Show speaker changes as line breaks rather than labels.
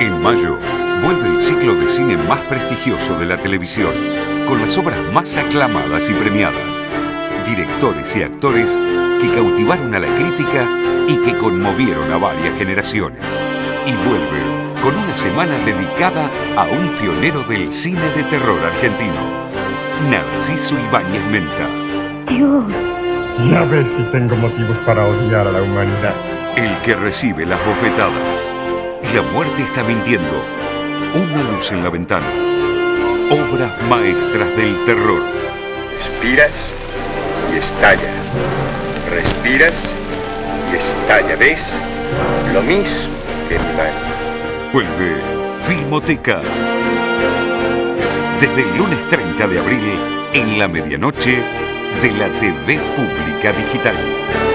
En mayo, vuelve el ciclo de cine más prestigioso de la televisión, con las obras más aclamadas y premiadas. Directores y actores que cautivaron a la crítica y que conmovieron a varias generaciones. Y vuelve con una semana dedicada a un pionero del cine de terror argentino, Narciso Ibáñez Menta.
Dios.
Ya ves si tengo motivos para odiar a la humanidad.
El que recibe las bofetadas. La muerte está mintiendo. Una luz en la ventana. Obras maestras del terror.
Respiras y estalla. Respiras y estalla. ¿Ves? Lo mismo que mi mano.
Vuelve Filmoteca. Desde el lunes 30 de abril, en la medianoche de la TV Pública Digital.